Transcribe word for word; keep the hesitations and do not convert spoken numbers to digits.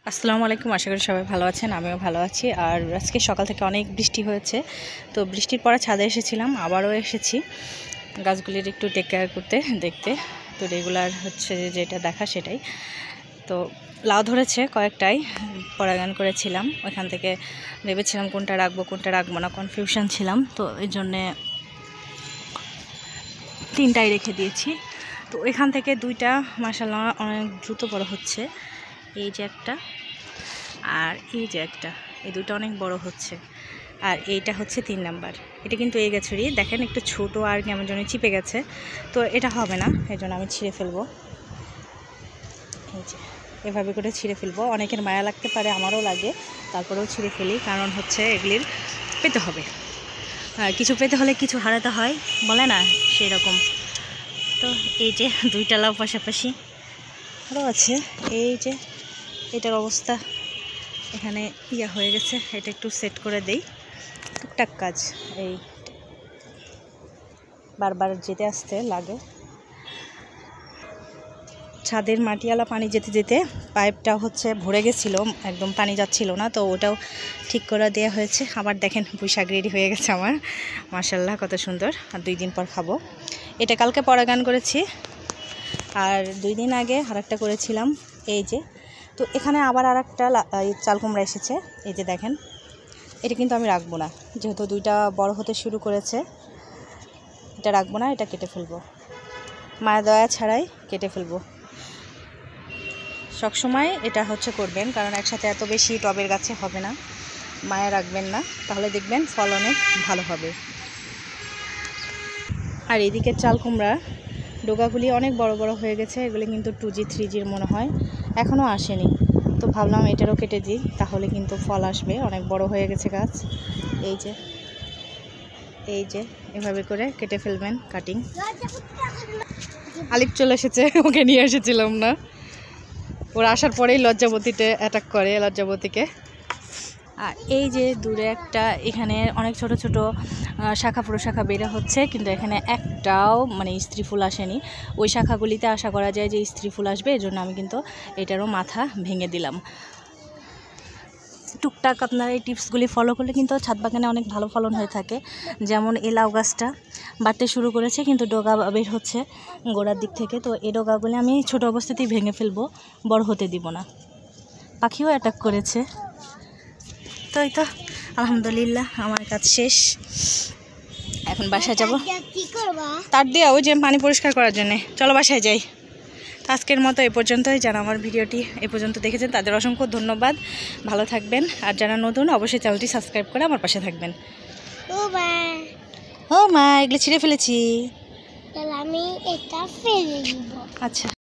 আসসালামু আলাইকুম। আশা করি সবাই ভালো আছেন, আমিও ভালো আছি। আর আজকে সকাল থেকে অনেক বৃষ্টি হয়েছে, তো বৃষ্টির পরে ছাদে এসেছিলাম, আবারও এসেছি গাছগুলির একটু টেক কেয়ার করতে, দেখতে। তো রেগুলার হচ্ছে যেটা দেখা সেটাই। তো লাউ ধরেছে কয়েকটাই, পরাগান করেছিলাম, ওইখান থেকে ভেবেছিলাম কোনটা রাখবো কোনটা রাখবো না, কনফিউশন ছিলাম, তো এই জন্যে তিনটাই রেখে দিয়েছি। তো এখান থেকে দুইটা মাশাআল্লাহ অনেক দ্রুত বড় হচ্ছে, এই যে একটা আর এই যে একটা, এই দুটো অনেক বড় হচ্ছে। আর এইটা হচ্ছে তিন নাম্বার, এটা কিন্তু এই গাছেরই, দেখেন একটু ছোট আর কেমন যেন চিপে গেছে, তো এটা হবে না, এই জন্য আমি ছিঁড়ে ফেলবো। এই যে এভাবে করে ছিঁড়ে ফেলবো, অনেকের মায়া লাগতে পারে, আমারও লাগে, তারপরেও ছিঁড়ে ফেলি, কারণ হচ্ছে এগুলির পেতে হবে, কিছু পেতে হলে কিছু হারাতে হয়, বলে না সেই রকম। তো এই যে দুইটা লাউ পাশাপাশি আরও আছে, এই যে এটার অবস্থা এখানে ইয়া হয়ে গেছে, এটা একটু সেট করে দেই, টুকটাক কাজ, এই বারবার যেতে আসতে লাগে। ছাদের মাটিওয়ালা পানি যেতে যেতে পাইপটা হচ্ছে ভরে গেছিলো, একদম পানি যাচ্ছিল না, তো ওটাও ঠিক করে দেওয়া হয়েছে। আবার দেখেন পুঁই শাক রেডি হয়ে গেছে আমার, মাশাআল্লাহ কত সুন্দর। আর দুই দিন পর খাবো। এটা কালকে পরাগান করেছি, আর দুই দিন আগে আরেকটা করেছিলাম, এই যে। তো এখানে আবার আর একটা চাল কুমড়া এসেছে, এই যে দেখেন। এটা কিন্তু আমি রাখবো না, যেহেতু দুইটা বড় হতে শুরু করেছে, এটা রাখবো না, এটা কেটে ফেলবো, মায়া দয়া ছাড়াই কেটে ফেলবো। সবসময় এটা হচ্ছে করবেন, কারণ একসাথে এত বেশি টবের গাছে হবে না, মায়া রাখবেন না, তাহলে দেখবেন ফল অনেক ভালো হবে। আর এদিকে চাল কুমড়া ডোগাগুলি অনেক বড় বড় হয়ে গেছে, এগুলি কিন্তু টু জি থ্রি জির মনে হয়, এখনও আসেনি, তো ভাবলাম এটারও কেটে দিই, তাহলে কিন্তু ফল আসবে, অনেক বড় হয়ে গেছে গাছ। এই যে এই যে এভাবে করে কেটে ফেলবেন, কাটিং। আলিফ চলে এসেছে, ওকে নিয়ে এসেছিলাম না, ওরা আসার পরেই লজ্জাবতীতে অ্যাটাক করে, লজ্জাবতীকে। আর এই যে দূরে একটা, এখানে অনেক ছোট ছোট শাখা প্রশাখা বের হচ্ছে, কিন্তু এখানে একটাও মানে স্ত্রী ফুল আসেনি। ওই শাখাগুলিতে আশা করা যায় যে স্ত্রী ফুল আসবে, এজন্য আমি কিন্তু এটারও মাথা ভেঙে দিলাম। টুকটাক আপনারা এই টিপসগুলি ফলো করলে কিন্তু ছাদ বাগানে অনেক ভালো ফলন হয়ে থাকে। যেমন এই লাউ গাছটা বাড়তে শুরু করেছে, কিন্তু ডগা বের হচ্ছে গোড়ার দিক থেকে, তো এই ডগাগুলি আমি ছোট অবস্থাতেই ভেঙে ফেলবো, বড় হতে দিব না। পাখিও অ্যাটাক করেছে। তো এই তো আলহামদুলিল্লাহ আমার কাজ শেষ, এখন বাসায় যাব। তার দিয়ে ওই যে পানি পরিষ্কার করার জন্যে, চলো বাসায় যাই। আজকের মতো এ পর্যন্তই। যারা আমার ভিডিওটি এ পর্যন্ত দেখেছেন তাদের অসংখ্য ধন্যবাদ, ভালো থাকবেন। আর যারা নতুন অবশ্যই চ্যানেলটি সাবস্ক্রাইব করে আমার পাশে থাকবেন। ও মা ও মা এগুলো ছিঁড়ে ফেলেছি, আমি এটা ফেলে দিব। আচ্ছা।